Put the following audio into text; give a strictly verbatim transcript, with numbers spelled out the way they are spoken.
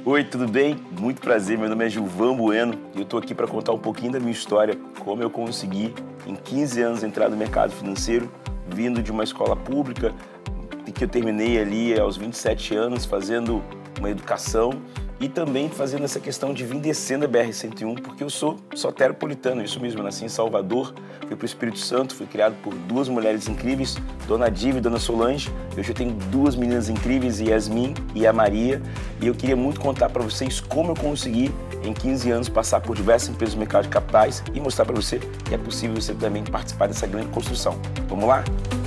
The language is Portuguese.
Oi, tudo bem? Muito prazer, meu nome é Gilvan Bueno e eu estou aqui para contar um pouquinho da minha história, como eu consegui, em quinze anos, entrar no mercado financeiro, vindo de uma escola pública, que eu terminei ali aos vinte e sete anos, fazendo uma educação e também fazendo essa questão de vir descendo a B R cento e um, porque eu sou soteropolitano, isso mesmo, eu nasci em Salvador, fui para o Espírito Santo, fui criado por duas mulheres incríveis, Dona Diva e Dona Solange. Hoje eu tenho duas meninas incríveis, Yasmin e a Maria, e eu queria muito contar para vocês como eu consegui, em quinze anos, passar por diversas empresas do mercado de capitais e mostrar para você que é possível você também participar dessa grande construção. Vamos lá?